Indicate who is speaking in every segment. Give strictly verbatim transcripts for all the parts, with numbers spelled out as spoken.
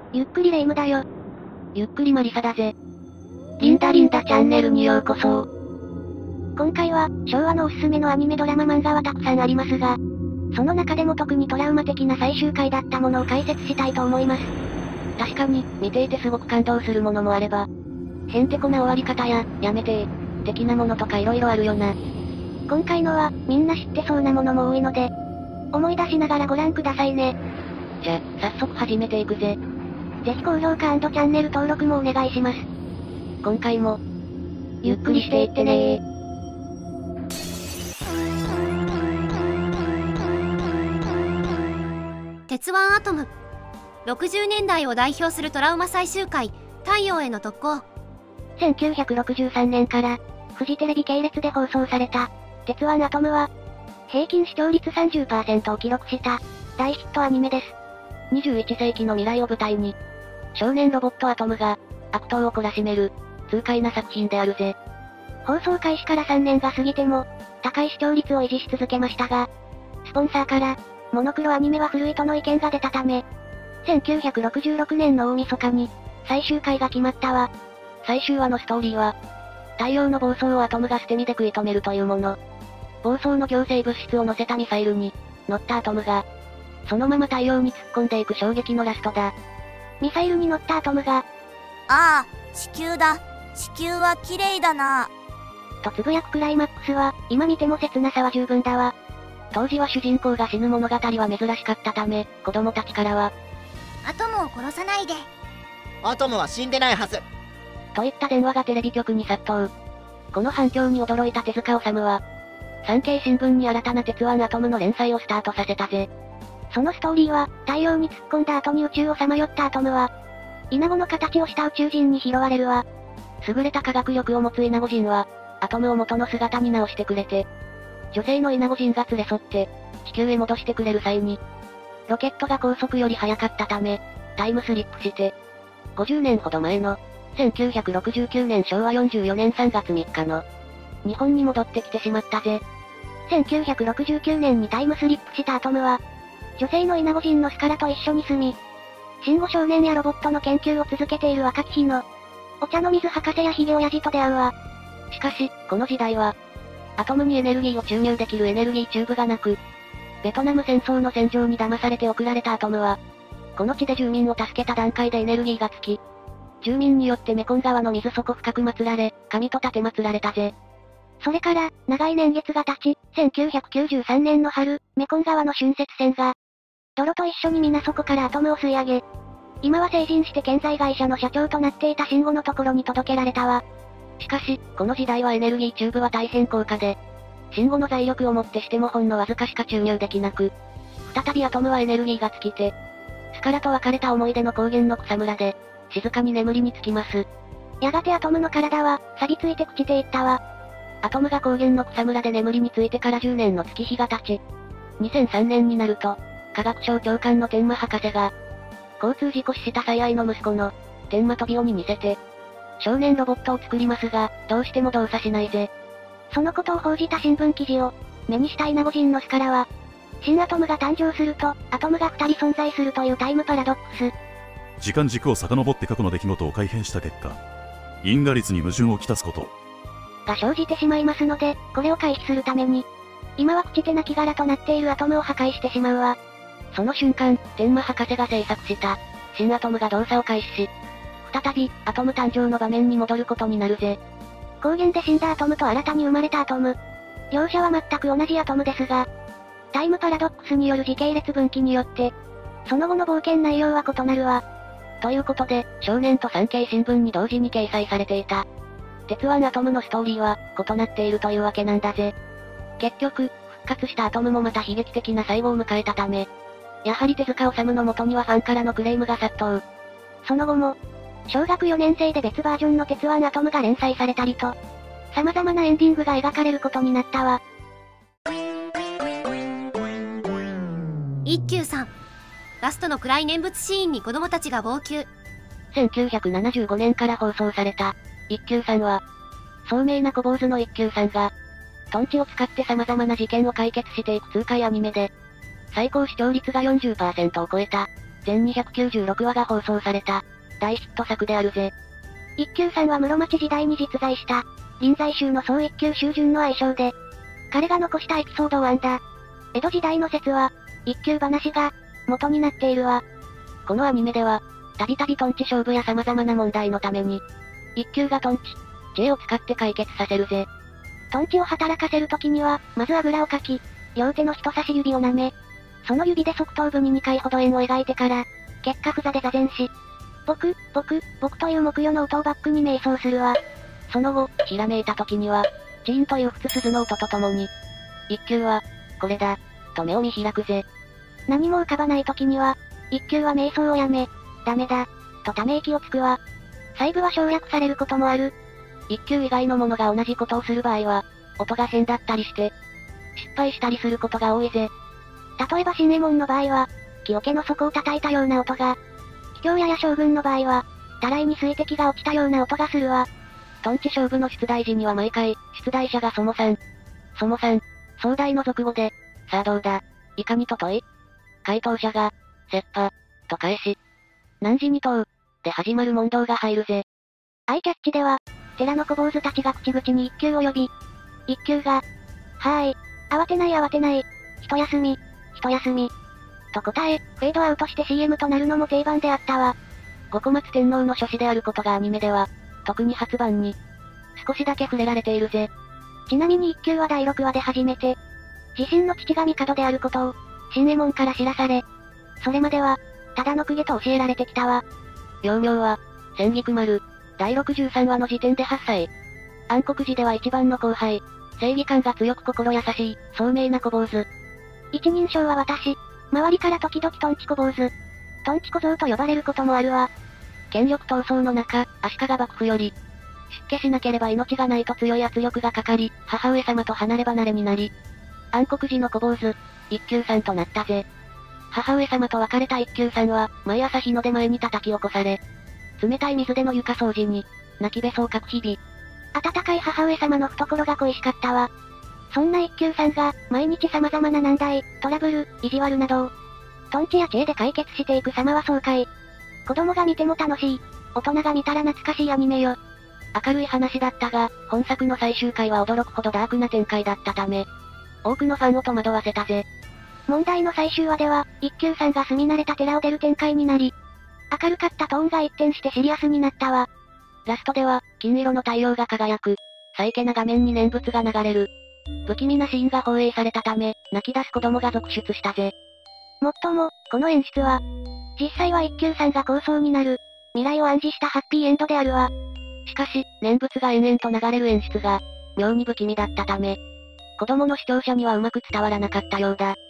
Speaker 1: ゆっくりレ夢ムだよ。
Speaker 2: ゆっくりマリサだぜ。リンダリンダチャンネルにようこそ。
Speaker 1: 今回は、昭和のおすすめのアニメドラマ漫画はたくさんありますが、その中でも特にトラウマ的な最終回だったものを解説したいと思います。
Speaker 2: 確かに、見ていてすごく感動するものもあれば、へんてこな終わり方や、やめてー、的なものとか色々あるよな。
Speaker 1: 今回のは、みんな知ってそうなものも多いので、思い出しながらご覧くださいね。
Speaker 2: じゃ、早速始めていくぜ。
Speaker 1: ぜひ高評価&チャンネル登録もお願いします。
Speaker 2: 今回も、ゆっくりしていってねー。
Speaker 3: 鉄腕アトム。ろくじゅうねんだいを代表するトラウマ最終回、太陽への特攻。
Speaker 1: せんきゅうひゃくろくじゅうさんねんから、フジテレビ系列で放送された、鉄腕アトムは、平均視聴率 さんじゅっパーセント を記録した、大ヒットアニメです。
Speaker 2: にじゅういっせいきの未来を舞台に、少年ロボットアトムが、悪党を懲らしめる、痛快な作品であるぜ。
Speaker 1: 放送開始からさんねんが過ぎても、高い視聴率を維持し続けましたが、スポンサーから、モノクロアニメは古いとの意見が出たため、せんきゅうひゃくろくじゅうろくねんの大晦日に、最終回が決まったわ。
Speaker 2: 最終話のストーリーは、太陽の暴走をアトムが捨て身で食い止めるというもの。暴走の行政物質を乗せたミサイルに、乗ったアトムが、そのまま太陽に突っ込んでいく衝撃のラストだ。
Speaker 1: ミサイルに乗ったアトムが、
Speaker 4: ああ、地球だ。地球は綺麗だな。
Speaker 1: とつぶやくクライマックスは、今見ても切なさは十分だわ。
Speaker 2: 当時は主人公が死ぬ物語は珍しかったため、子供たちからは、
Speaker 4: アトムを殺さないで。
Speaker 5: アトムは死んでないはず。
Speaker 2: といった電話がテレビ局に殺到。この反響に驚いた手塚治虫は、産経新聞に新たな鉄腕アトムの連載をスタートさせたぜ。
Speaker 1: そのストーリーは、太陽に突っ込んだ後に宇宙をさまよったアトムは、イナゴの形をした宇宙人に拾われるわ。
Speaker 2: 優れた科学力を持つイナゴ人は、アトムを元の姿に直してくれて、女性のイナゴ人が連れ添って、地球へ戻してくれる際に、ロケットが高速より速かったため、タイムスリップして、ごじゅうねんほど前の、せんきゅうひゃくろくじゅうきゅうねんしょうわよんじゅうよねんさんがつみっかの、日本に戻ってきてしまったぜ。
Speaker 1: せんきゅうひゃくろくじゅうきゅうねんにタイムスリップしたアトムは、女性のイナゴ人のスカラと一緒に住み、シンゴ少年やロボットの研究を続けている若き日の、お茶の水博士やヒゲ親父と出会うわ。
Speaker 2: しかし、この時代は、アトムにエネルギーを注入できるエネルギーチューブがなく、ベトナム戦争の戦場に騙されて送られたアトムは、この地で住民を助けた段階でエネルギーがつき、住民によってメコン川の水底深く祀られ、神と立て祀られたぜ。
Speaker 1: それから、長い年月が経ち、せんきゅうひゃくきゅうじゅうさんねんの春、メコン川の浚渫船が、泥と一緒に水底からアトムを吸い上げ、今は成人して建材会社の社長となっていたシンゴのところに届けられたわ。
Speaker 2: しかし、この時代はエネルギーチューブは大変高価で、シンゴの財力をもってしてもほんのわずかしか注入できなく、再びアトムはエネルギーが尽きて、スカラと別れた思い出の高原の草むらで、静かに眠りにつきます。
Speaker 1: やがてアトムの体は、錆びついて朽ちていったわ。
Speaker 2: アトムが高原の草むらで眠りについてからじゅうねんの月日が経ち、にせんさんねんになると、科学省長官の天馬博士が、交通事故死した最愛の息子の、天馬トビオに似せて、少年ロボットを作りますが、どうしても動作しないぜ。
Speaker 1: そのことを報じた新聞記事を、目にしたイナゴ人のスカラは、新アトムが誕生すると、アトムがふたり存在するというタイムパラドックス。
Speaker 6: 時間軸を遡って過去の出来事を改変した結果、因果率に矛盾をきたすこと。
Speaker 1: が生じてしまいますので、これを回避するために、今は朽ちてなき殻となっているアトムを破壊してしまうわ。
Speaker 2: その瞬間、天馬博士が制作した、新アトムが動作を開始し、再び、アトム誕生の場面に戻ることになるぜ。
Speaker 1: 高原で死んだアトムと新たに生まれたアトム。両者は全く同じアトムですが、タイムパラドックスによる時系列分岐によって、その後の冒険内容は異なるわ。
Speaker 2: ということで、少年と産経新聞に同時に掲載されていた、鉄腕アトムのストーリーは、異なっているというわけなんだぜ。結局、復活したアトムもまた悲劇的な最後を迎えたため、やはり手塚治虫の元にはファンからのクレームが殺到。
Speaker 1: その後も、小学よねん生で別バージョンの鉄腕アトムが連載されたりと、様々なエンディングが描かれることになったわ。
Speaker 3: 一休さん。ラストの暗い念仏シーンに子供たちが号泣。
Speaker 2: せんきゅうひゃくななじゅうごねんから放送された、一休さんは、聡明な小坊主の一休さんが、トンチを使って様々な事件を解決していく痛快アニメで、最高視聴率が よんじゅっパーセント を超えた、 全にひゃくきゅうじゅうろくわが放送された、大ヒット作であるぜ。
Speaker 1: 一休さんは室町時代に実在した、臨済宗の総一休宗順の愛称で、彼が残したエピソードを編んだ。江戸時代の説は、一休話が、元になっているわ。
Speaker 2: このアニメでは、たびたびトンチ勝負や様々な問題のために、一休がトンチ、知恵を使って解決させるぜ。
Speaker 1: トンチを働かせるときには、まずあぐらをかき、両手の人差し指を舐め、その指で側頭部ににかいほど円を描いてから、結果札で座禅し、僕、僕、僕という木魚の音をバックに瞑想するわ。
Speaker 2: その後、ひらめいた時には、チーンというふつ鈴の音とともに、一休は、これだ、と目を見開くぜ。
Speaker 1: 何も浮かばない時には、一休は瞑想をやめ、ダメだ、とため息をつくわ。細部は省略されることもある。
Speaker 2: 一休以外のものが同じことをする場合は、音が変だったりして、失敗したりすることが多いぜ。
Speaker 1: 例えば新右衛門の場合は、木桶の底を叩いたような音が、桔梗屋や将軍の場合は、たらいに水滴が落ちたような音がするわ。
Speaker 2: トンチ勝負の出題時には毎回、出題者がそもさん、そもさん、壮大の俗語で、さあどうだ、いかにと問い、回答者が、せっぱ、と返し、何時に問う、で始まる問答が入るぜ。
Speaker 1: アイキャッチでは、寺の小坊主たちが口々に一休を呼び、一休が、はーい、慌てない慌てない、一休み、一休み、と答え、フェードアウトして シーエム となるのも定番であったわ。
Speaker 2: 五小松天皇の書子であることがアニメでは、特に初版に、少しだけ触れられているぜ。
Speaker 1: ちなみに一休はだいろくわで初めて、自身の父が帝であることを、新右衛門から知らされ、それまでは、ただの公家と教えられてきたわ。
Speaker 2: 幼名は、千菊丸、だいろくじゅうさんわの時点ではっさい。暗黒時では一番の後輩、正義感が強く心優しい、聡明な小坊主。
Speaker 1: 一人称は私、周りから時々トンチ小坊主、トンチ小僧と呼ばれることもあるわ。
Speaker 2: 権力闘争の中、足利幕府より、出家しなければ命がないと強い圧力がかかり、母上様と離れ離れになり、暗黒時の小坊主、一休さんとなったぜ。母上様と別れた一休さんは、毎朝日の出前に叩き起こされ、冷たい水での床掃除に、泣きべそをかく日々。
Speaker 1: 温かい母上様の懐が恋しかったわ。そんな一休さんが、毎日様々な難題、トラブル、意地悪などを、トンチや知恵で解決していく様は爽快。子供が見ても楽しい、大人が見たら懐かしいアニメよ。
Speaker 2: 明るい話だったが、本作の最終回は驚くほどダークな展開だったため、多くのファンを戸惑わせたぜ。
Speaker 1: 問題の最終話では、一休さんが住み慣れた寺を出る展開になり、明るかったトーンが一転してシリアスになったわ。
Speaker 2: ラストでは、金色の太陽が輝く、サイケな画面に念仏が流れる。不気味なシーンが放映されたため、泣き出す子供が続出したぜ。
Speaker 1: もっとも、この演出は、実際は一休さんが構想になる、未来を暗示したハッピーエンドであるわ。
Speaker 2: しかし、念仏が延々と流れる演出が、妙に不気味だったため、子供の視聴者にはうまく伝わらなかったようだ。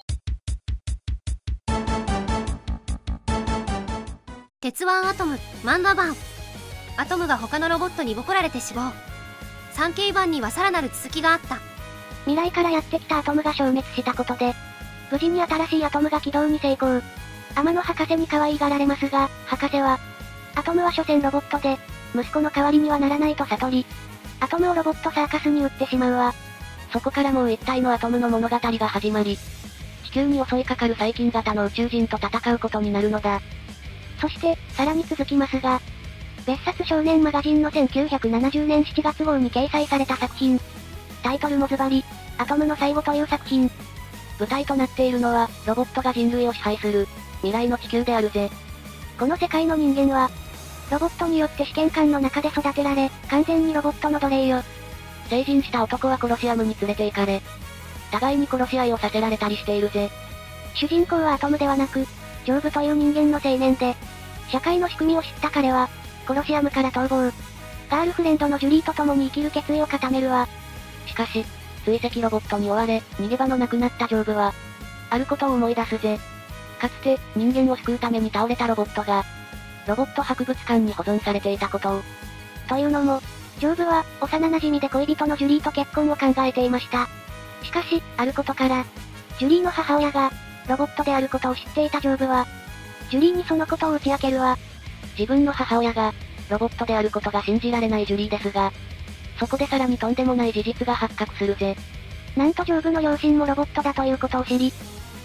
Speaker 3: 鉄腕アトム漫画版。アトムが他のロボットにボコられて死亡。さんけい版にはさらなる続きがあった。
Speaker 1: 未来からやってきたアトムが消滅したことで、無事に新しいアトムが起動に成功。天野博士に可愛がられますが、博士は、アトムは所詮ロボットで、息子の代わりにはならないと悟り、アトムをロボットサーカスに売ってしまうわ。
Speaker 2: そこからもう一体のアトムの物語が始まり、地球に襲いかかる細菌型の宇宙人と戦うことになるのだ。
Speaker 1: そして、さらに続きますが、別冊少年マガジンのせんきゅうひゃくななじゅうねんしちがつ号に掲載された作品。タイトルもズバリ、アトムの最後という作品。
Speaker 2: 舞台となっているのは、ロボットが人類を支配する、未来の地球であるぜ。
Speaker 1: この世界の人間は、ロボットによって試験管の中で育てられ、完全にロボットの奴隷よ。
Speaker 2: 成人した男はコロシアムに連れて行かれ、互いに殺し合いをさせられたりしているぜ。
Speaker 1: 主人公はアトムではなく、ジョーブという人間の青年で、社会の仕組みを知った彼は、コロシアムから逃亡。ガールフレンドのジュリーと共に生きる決意を固めるわ。
Speaker 2: しかし、追跡ロボットに追われ、逃げ場のなくなったジョーブは、あることを思い出すぜ。かつて、人間を救うために倒れたロボットが、ロボット博物館に保存されていたことを。
Speaker 1: というのも、ジョーブは、幼馴染で恋人のジュリーと結婚を考えていました。しかし、あることから、ジュリーの母親が、ロボットであることを知っていたジョーブは、ジュリーにそのことを打ち明けるわ。
Speaker 2: 自分の母親が、ロボットであることが信じられないジュリーですが、そこでさらにとんでもない事実が発覚するぜ。
Speaker 1: なんとジョーブの両親もロボットだということを知り、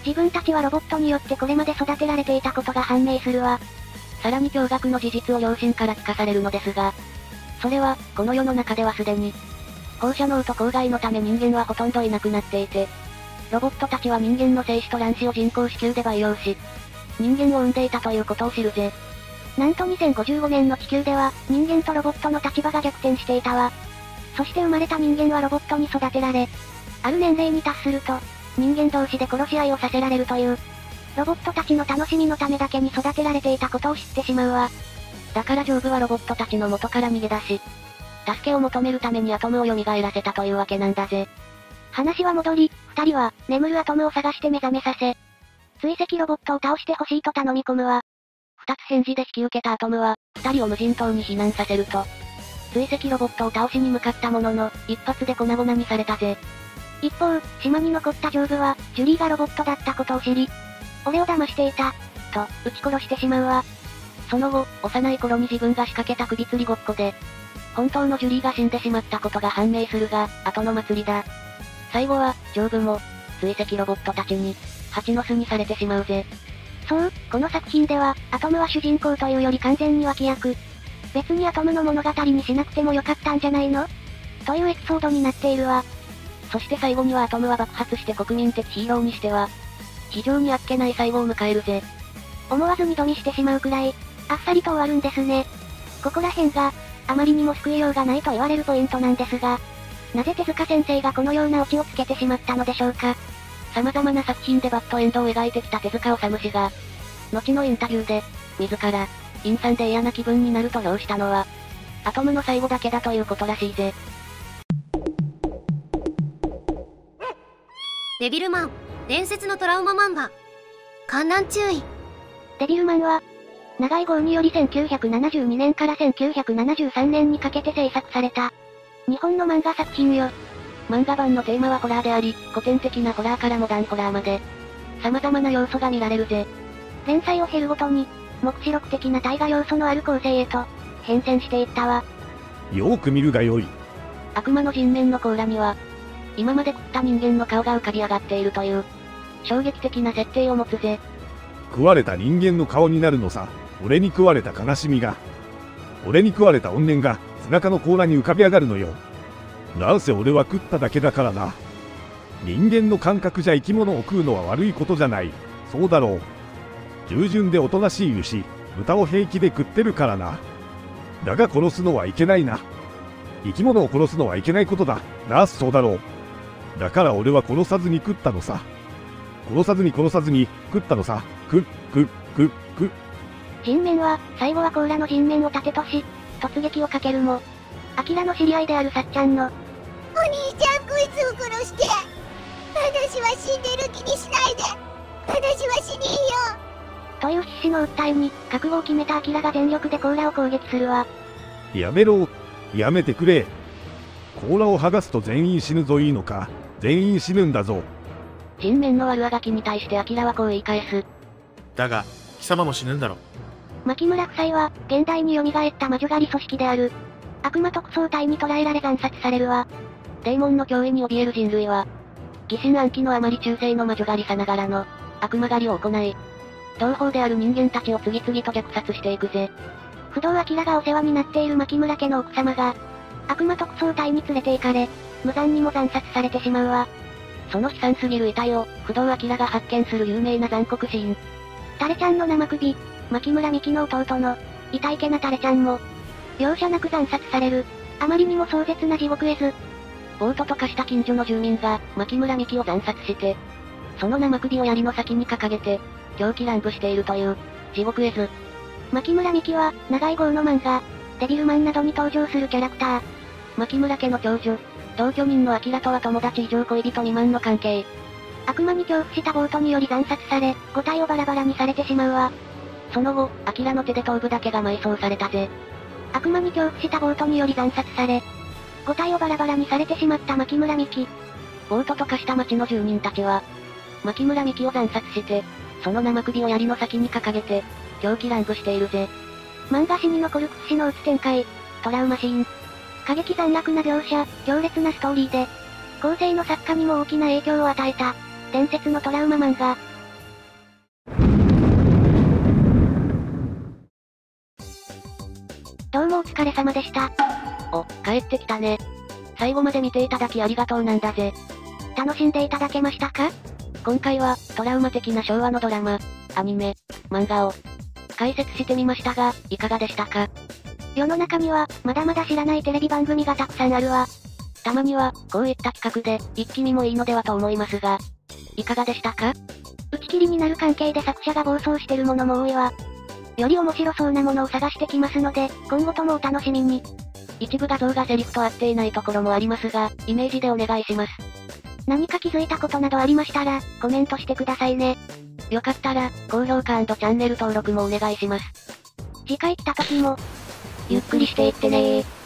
Speaker 1: 自分たちはロボットによってこれまで育てられていたことが判明するわ。
Speaker 2: さらに驚愕の事実を両親から聞かされるのですが、それは、この世の中ではすでに、放射能と公害のため人間はほとんどいなくなっていて、ロボットたちは人間の精子と卵子を人工子宮で培養し、人間を産んでいたということを知るぜ。
Speaker 1: なんとにせんごじゅうごねんの地球では、人間とロボットの立場が逆転していたわ。そして生まれた人間はロボットに育てられ、ある年齢に達すると、人間同士で殺し合いをさせられるという、ロボットたちの楽しみのためだけに育てられていたことを知ってしまうわ。
Speaker 2: だからジョーブはロボットたちの元から逃げ出し、助けを求めるためにアトムを蘇らせたというわけなんだぜ。
Speaker 1: 話は戻り、二人は、眠るアトムを探して目覚めさせ、追跡ロボットを倒してほしいと頼み込むわ。
Speaker 2: 二つ返事で引き受けたアトムは、二人を無人島に避難させると、追跡ロボットを倒しに向かったものの、一発で粉々にされたぜ。
Speaker 1: 一方、島に残ったジョーブは、ジュリーがロボットだったことを知り、俺を騙していた、と、撃ち殺してしまうわ。
Speaker 2: その後、幼い頃に自分が仕掛けた首吊りごっこで、本当のジュリーが死んでしまったことが判明するが、後の祭りだ。最後は、ジョーブも、追跡ロボットたちに、蜂の巣にされてしまうぜ。
Speaker 1: そう、この作品では、アトムは主人公というより完全に脇役。別にアトムの物語にしなくてもよかったんじゃないの？というエピソードになっているわ。
Speaker 2: そして最後にはアトムは爆発して国民的ヒーローにしては、非常にあっけない最後を迎えるぜ。
Speaker 1: 思わず二度見してしまうくらい、あっさりと終わるんですね。ここら辺が、あまりにも救いようがないと言われるポイントなんですが、なぜ手塚先生がこのようなオチをつけてしまったのでしょうか。
Speaker 2: 様々な作品でバッドエンドを描いてきた手塚治虫氏が、後のインタビューで、自ら、陰惨で嫌な気分になると評したのは、アトムの最後だけだということらしいぜ。
Speaker 3: デビルマン、伝説のトラウマ漫画。観覧注意。
Speaker 1: デビルマンは、長い号によりせんきゅうひゃくななじゅうにねんからせんきゅうひゃくななじゅうさんねんにかけて制作された、日本の漫画作品よ。
Speaker 2: 漫画版のテーマはホラーであり、古典的なホラーからモダンホラーまで、様々な要素が見られるぜ。
Speaker 1: 連載を経るごとに、目視録的な大河要素のある構成へと、変遷していったわ。
Speaker 7: よーく見るがよい。
Speaker 2: 悪魔の人面の甲羅には、今まで食った人間の顔が浮かび上がっているという、衝撃的な設定を持つぜ。
Speaker 7: 食われた人間の顔になるのさ。俺に食われた悲しみが。俺に食われた怨念が、背中の甲羅に浮かび上がるのよ。なんせ俺は食っただけだからな。人間の感覚じゃ生き物を食うのは悪いことじゃない。そうだろう。従順でおとなしい牛、豚を平気で食ってるからな。だが殺すのはいけないな。生き物を殺すのはいけないことだ。なあ、そうだろう。だから俺は殺さずに食ったのさ。殺さずに殺さずに食ったのさ。く、く、く、く。
Speaker 1: 人面は、最後は甲羅の人面を盾とし、突撃をかけるも、アキラの知り合いであるさっちゃんの、
Speaker 4: お兄ちゃんこいつを殺して。私は死んでる気にしないで。私は死にんよ。
Speaker 1: という必死の訴えに、覚悟を決めたアキラが全力で甲羅を攻撃するわ。
Speaker 7: やめろ。やめてくれ。甲羅を剥がすと全員死ぬぞ。いいのか。全員死ぬんだぞ。
Speaker 2: 人面の悪あがきに対してアキラはこう言い返す。
Speaker 8: だが、貴様も死ぬんだろ。
Speaker 1: 牧村夫妻は、現代に蘇った魔女狩り組織である、悪魔特捜隊に捕らえられ惨殺されるわ。
Speaker 2: デーモンの脅威に怯える人類は、疑心暗鬼のあまり中世の魔女狩りさながらの、悪魔狩りを行い、同胞である人間たちを次々と虐殺していくぜ。
Speaker 1: 不動明がお世話になっている牧村家の奥様が、悪魔特捜隊に連れて行かれ、無残にも惨殺されてしまうわ。
Speaker 2: その悲惨すぎる遺体を、不動明が発見する有名な残酷シーン。
Speaker 1: タレちゃんの生首、牧村美樹の弟の、痛いけなタレちゃんも、容赦なく惨殺される。あまりにも壮絶な地獄絵図。
Speaker 2: 暴徒と化した近所の住民が、牧村美樹を惨殺して、その生首を槍の先に掲げて、狂気乱舞しているという、地獄絵図。
Speaker 1: 牧村美樹は、長い号の漫画、デビルマンなどに登場するキャラクター。
Speaker 2: 牧村家の長女、同居人のアキラとは友達以上恋人未満の関係。
Speaker 1: 悪魔に恐怖した暴徒により惨殺され、ご体をバラバラにされてしまうわ。
Speaker 2: その後、アキラの手で頭部だけが埋葬されたぜ。
Speaker 1: 悪魔に恐怖した暴徒により惨殺され、ご体をバラバラにされてしまった牧村美樹。
Speaker 2: 暴徒と化した町の住人たちは、牧村美樹を惨殺して、その生首を槍の先に掲げて、狂気乱舞しているぜ。
Speaker 1: 漫画史に残る屈指の鬱展開、トラウマシーン。過激残虐な描写、強烈なストーリーで、後世の作家にも大きな影響を与えた、伝説のトラウマ漫画。 どうもお疲れ様でした。
Speaker 2: お、帰ってきたね。最後まで見ていただきありがとうなんだぜ。
Speaker 1: 楽しんでいただけましたか？
Speaker 2: 今回は、トラウマ的な昭和のドラマ、アニメ、漫画を、解説してみましたが、いかがでしたか？
Speaker 1: 世の中には、まだまだ知らないテレビ番組がたくさんあるわ。
Speaker 2: たまには、こういった企画で、一気見もいいのではと思いますが、いかがでしたか？
Speaker 1: 打ち切りになる関係で作者が暴走してるものも多いわ。より面白そうなものを探してきますので、今後ともお楽しみに。
Speaker 2: 一部画像がセリフと合っていないところもありますが、イメージでお願いします。
Speaker 1: 何か気づいたことなどありましたら、コメントしてくださいね。
Speaker 2: よかったら、高評価&チャンネル登録もお願いします。
Speaker 1: 次回来た時も、
Speaker 2: ゆっくりしていってねー。